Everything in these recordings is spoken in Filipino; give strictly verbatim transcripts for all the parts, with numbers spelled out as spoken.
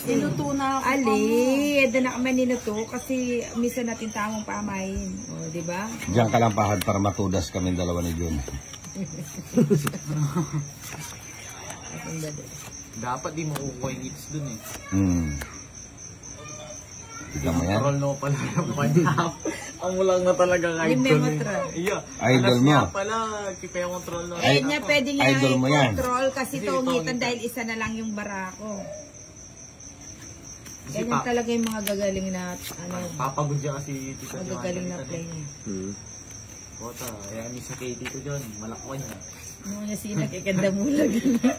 Niluto na ako. Ali, eda na kami niluto kasi misa natin tamang pamain. O, di ba? Diyan ka lang pahad para matudas kami dalawa ni Jun. Dapat di mo kukuha yung hits dun eh. Hmm. Tignan mo yan. Control no pala yung kanya. Ang mulang na talaga Yung idol. Memotra. Iya. Idol mo. Kaya pala, kipa yung control no. Kaya niya pwede nga Idol mo yan. i-control kasi Hindi, tungitan ito, dahil isa na lang yung barako. Kasi Ganyan pa, talaga yung mga gagaling na, ano, papagod siya kasi Tito mga John. gagaling na play niya. Hmm. Bota, kaya ni sa kay Tito John, malakwan niya. Ano niya sila, kaganda mo lang.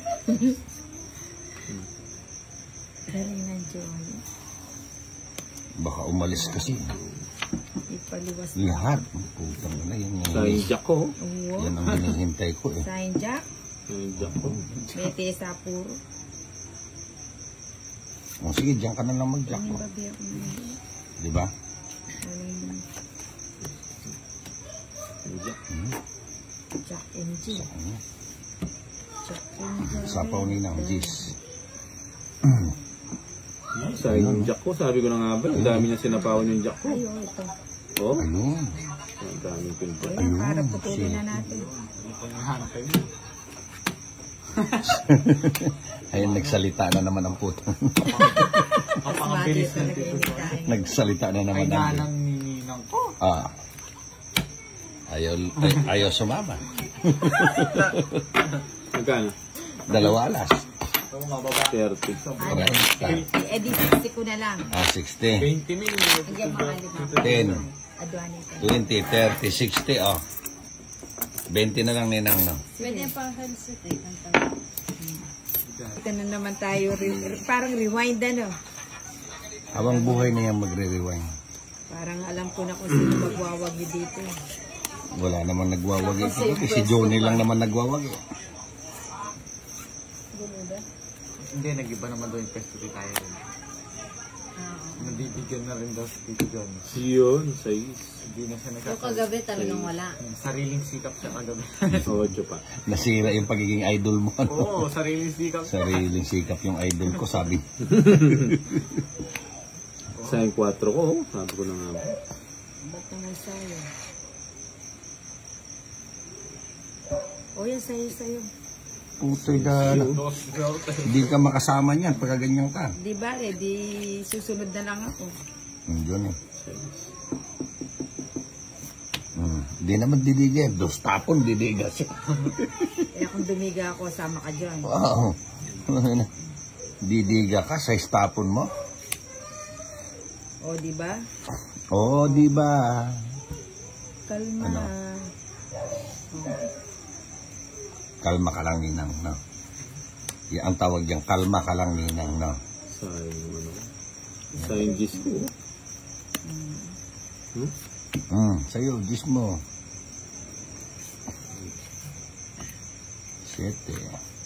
Galing na John. Baka umalis kasi. Ipaliwas Lahat. Putang na yan. Sa injak ko. Oo. Yan ang hinihintay ko eh. Sign Jack. Sa injak ko. Mete sa puro. O sige, diyan ka na lang mag-jack Ano mo. ba biya ko na? Di ba? Ano yung Injak. Hmm. Jack and G? Ano? Jack and G. Sapaw ni ng Gis. Sa injak ko, sabi ko na nga ba, ang dami niya sinapawan yung jack ko. Ay, oh, ito. Oh, Ayun. ang daming pinto. Ayan, Ayun, para putulin na shit. natin. Paghahanap kayo. Ayun, nagsalita na naman ang puto. Kapakabilis ng Talaga Tito yung John. tayo. Nagsalita na Ay naman ang puto. nanang nininang ko. Ah. Ayaw, ay, ayaw sumama. Magkano? Dalawa alas. Ito mga baba. thirty. Eh, di sixty ko na lang. Ah, sixty. twenty mil. Hanggang mga lima. ten. Adwani ka. twenty, thirty, sixty, oh. twenty na lang ninang, no? Pwede pa handset eh. Ito na naman tayo. Re parang rewind ano. Habang buhay na yan magre-rewind. Parang alam ko na kung sino magwawagi dito. Wala namang nagwawagi. Si Johnny lang naman nagwawagi. Hindi, nag-iba naman daw yung pwesto di tayo rin. Nabibigyan na rin daw si Tito John. Yun, sais. Hindi na siya Yung nagkakaroon. kagabi talagang wala. Sariling sikap siya kagabi. Ojo pa. Nasira yung pagiging idol mo. Ano? Oo, sariling sikap siya. Sariling sikap yung idol ko, sabi. Sa yung kwatro ko, oh, sabi ko na nga ba. Ba't naman sa'yo? O yan, sa'yo, sa'yo. Putoy na. Dos, dos. Hindi ka makasama niyan pagka ganyan ka. Di ba eh, di susunod na lang ako. Hmm, Johnny. Hmm. Di naman didigan. Dos tapon didigas. Eh kung dumiga ako, sama ka dyan. Wow. Didiga ka sa stapon mo. O, di ba? Oo, di ba? Kalma. Ano? Kalma ka lang, ninang, no? Yan ang tawag dyan, kalma ka lang, ninang, no? Sa yung ano. Sa yung gis ko. Hmm? Hmm, sa'yo, gis mo. Siyete.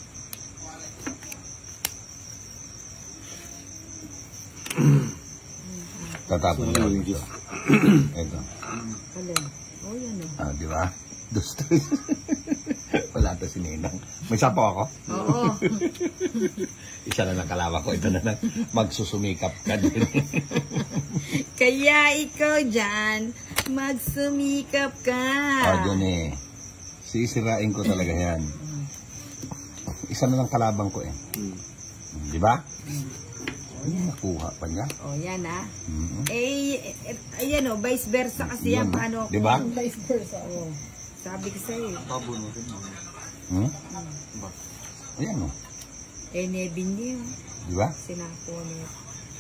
Tatapon Sa mo yung dito. gis. Ito. Alin? O, yan o. Ah, di ba? Dos, dos. Wala to si Ninang. May sapo ako? Oo. Isa na lang kalawa ko. Ito na lang. Magsusumikap ka din. Kaya ikaw dyan, magsumikap ka. Ah, Johnny. Sisirain ko talaga yan. Isa na lang kalabang ko eh. Hmm. Di ba? Ay, nakuha pa niya. O, yan ah. Mm-hmm. Eh, eh, ayan o, vice versa kasi yan. Yan. Paano? Di ba? Vice versa. O, sabi ko sa'yo. Babunutin mo. Hmm? Ba? Ayan o. Eh, nebin niyo. Di ba? Sinako niya.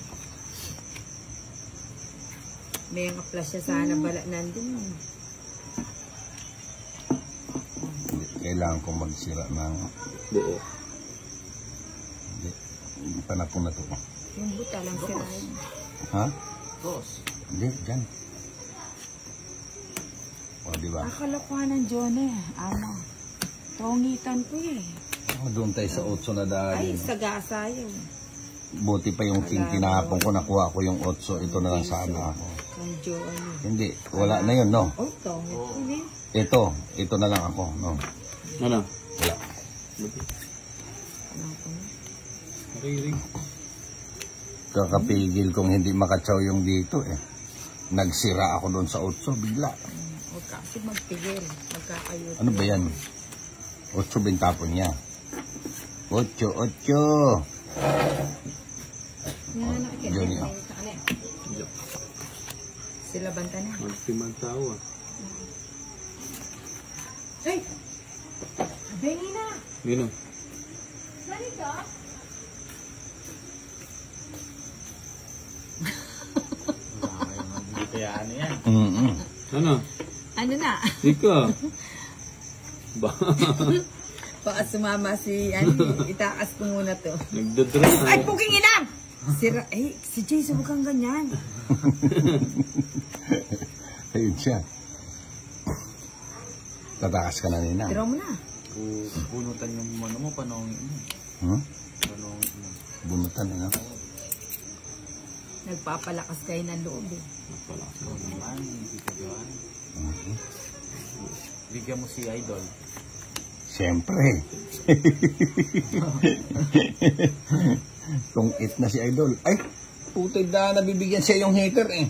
May ang aplas siya sana bala nandun. Kailangan kong magsira ng Buo. panapon na to. Yung buta lang sirahin. Ha? Dos. Hindi, dyan. O, di ba? Akala ko ng Johnny. Ano? Tongitan ko eh. Oh, doon tayo sa otso na dahil. Ay, sagasa yun. Buti pa yung king tinapon ko, nakuha ko yung otso. Ito na lang sana ako. Ang Johnny. Hindi, wala na yun, no? Oh, tongit ko eh. Ito, ito na lang ako, no? Ano? Wala. Ano ko na? Riring. kakapigil kung hindi makatsaw yung dito eh. Nagsira ako doon sa otso bigla. Huwag ka kasi magpigil. Magkakayot. Ano ba yan? Otso bintapon niya. Otso, otso. Yan na nakikita. Yun yun. Sila banta na. Magtimang tao ah. Ay! Bengi na! Nino? Saan ito? Hindi kaya ano yan. Mm-mm. Ano? Ano na? Ika. Ba? Baka sumama si, ano, itakas ko muna to. Nagdadress Ay, na. puking ina! Si, Ra- eh, si Jason, huwag kang ganyan. Ayun siya. Tatakas ka na nina. Tira mo na. Bunutan yung ano mo, panongin mo. Hmm? Panongin mo. Bunutan ano? Nagpapalakas kayo ng loob eh. Naman, hindi ka doon. Mhm. Bigyan mo si Idol. Siyempre. Tungit na si Idol. Ay, putay na nabibigyan siya yung hater eh.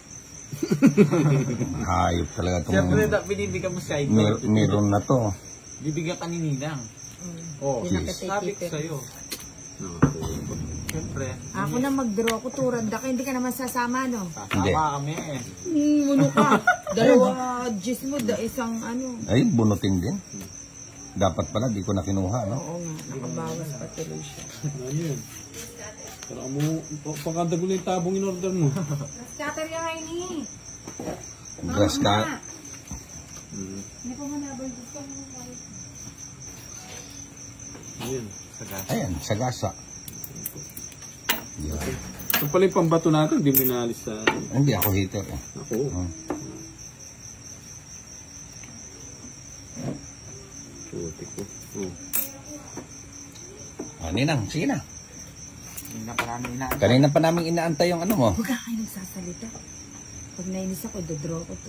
Hayop talaga itong... Siyempre, da, binibigyan mo si Idol. Mer meron na to. Bibigyan ka ni Ninang. Oh, Yes. sabi ko sa'yo. Siyempre, Ako na mag-draw ko, turad ka, hindi ka naman sasama, no? Hindi. sasama kami eh. Hmm, ano ka? Dalawa, gis mo, da, isang ano. Ay, bunutin din. Dapat pala, di ko na kinuha, no? Oo nga, nakabawas pa tuloy siya. Ano yun? Pero mo, pagkadagulo yung tabong in order mo. Scatter yung ngayon eh. Grass cut. Hmm. Hindi pa man nabal gusto mo. Ayun. Ayan, sagasa. Yan. Ito pala yung pambato natin, hindi mo inaalis sa... Hindi ako hater eh. Ako. Hmm. Putik ko. Oh. Ah, Ninang, sige na. Hindi na parang Ninang. Kanina pa namin inaantay yung ano mo. Huwag ka kayo nagsasalita. Pag nainis ako, dodraw ko to.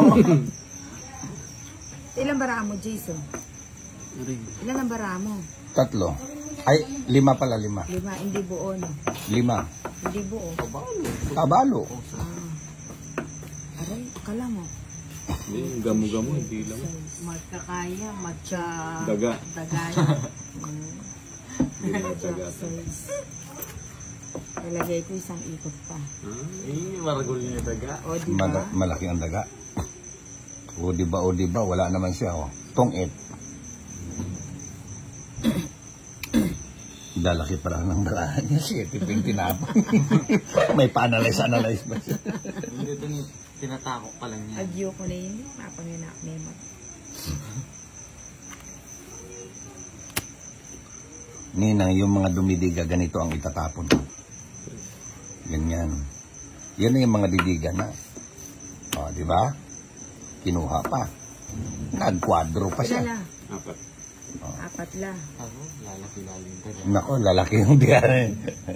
Ilan bara mo, Jason? Ilan ang bara mo? Tatlo. Ay, lima pala, lima. Lima, hindi buo, no? Lima. Hindi buo. Tabalo. Ah. Aray, akala mo. Hindi, gamo-gamo, hindi lang. Magkakaya, matcha... Daga. Dagaya. Hindi lang daga. Lalagay ko isang ikot pa. Ah, Eh, maragol niya daga. O, di ba? Mala- malaki ang daga. O di ba, o di ba, wala naman siya. Oh. Tungit. Dalaki pala ng daga niya. Siya, tiping tinapon. May pa-analyze-analyze ba siya? Hindi ito ni tinatakot pa lang niya. Agyo ko na yun. Mapanginak na yun. Ninang, yung mga dumidiga, ganito ang itatapon. Ganyan. Yan na yung mga didiga na. O, di ba? Kinuha pa. Nagkwadro pa Ilan siya. na? apat. Apat la. Ako, lalaki-lalim daga. Nako, lalaki yung diyan.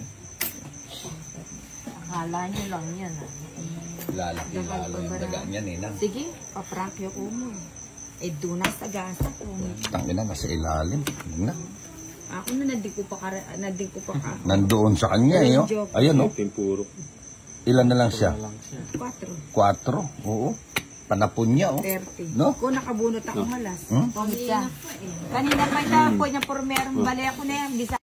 Akala nyo lang yan ah. Lalaki lalo yung daga niya, Ninang. Sige, paprakyo ko mo. Eh, dunas sa gasa ko. Tangina, nasa ilalim. Na. Ako na nadig ko pa ka, nadig ko pa ka. Nandoon sa kanya eh. Oh. Joke. Ayun, oh. Timpuro. Ilan na lang siya? Lang siya. Quatro. Quatro. Oo. Panapon niya, oh. Thirty. No? Kung nakabunot ako malas. Hmm? Pamisa. Kanina pa ito po niya por merong bali ako na yan. Bisa